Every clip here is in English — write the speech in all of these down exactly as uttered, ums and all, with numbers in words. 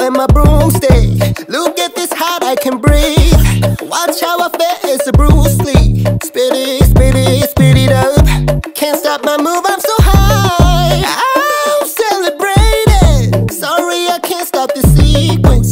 and my broomstick. Look at this hot, I can breathe. Watch how I fit, it's a Bruce Lee. Spit it, spit it, spit it up. Can't stop my move, I'm so high. I'm celebrating. Sorry, I can't stop the sequence.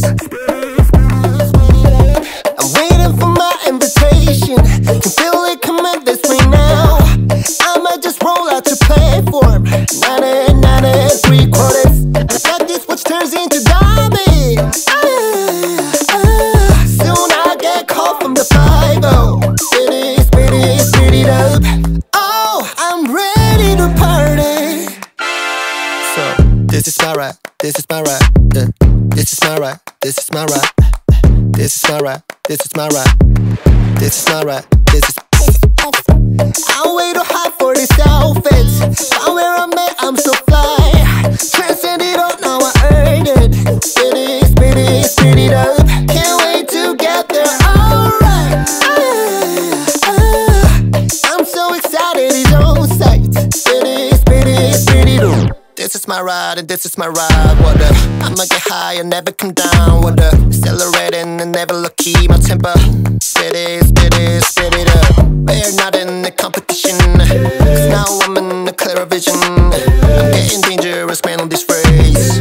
I'm waiting for my invitation. Can feel it coming this way now. I might just roll out your platform. Nine and nine and three quarters. I got this, which turns into diamonds. Ah, ah. Soon I get called from the five oh. Spit it, spit it, spit it up. Oh, I'm ready to party. So, this is my rap, this is my rap, yeah. This is my rap, this is my rap. This is my rap, this is my rap. This is my rap, this is. I'm way too hot for these outfits. Found where I'm at, I'm so fly. Transcend it all, now I earned it. Spit it, spit it, spit it up. Can't wait to get there, alright. Ah, ah. I'm so excited, it's on sight. Spit it, spit it, spit it up. This is my ride and this is my ride, what up? I'ma get high and never come down, what up? Accelerating and never low key, my temper. Spit it, spit it, spit it up. We're not in the competition, cause now I'm in the clearer vision. I'm getting dangerous, man, on this phrase.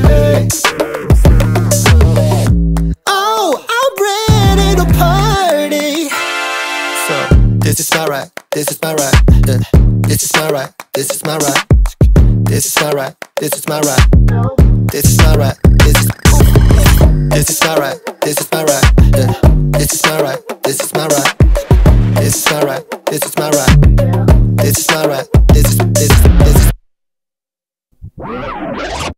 Oh, I'm ready to party. So, this is my ride, this is my ride, yeah. This is my ride, this is my ride. This is my rap, this is my rap. This is my rap, this is. This is my rap, this is my rap, yeah. This is my rap, this is my rap. This is my rap, this is my rap. This is my rap, this is, this is, this is.